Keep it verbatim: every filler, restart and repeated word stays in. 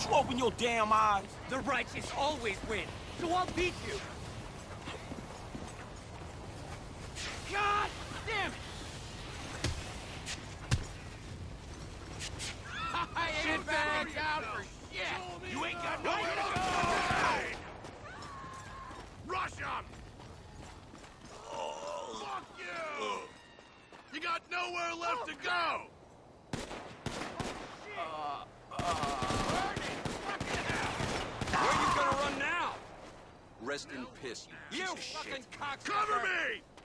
you open your damn eyes? The righteous always win, so I'll beat you. God damn it! I ain't back out for shit! You ain't got nowhere to go! Rush him! Fuck you! You got nowhere left to go! Uh, uh... Where you gonna run now? Rest in piss, you You piece of fucking shit. cocksucker! Cover me!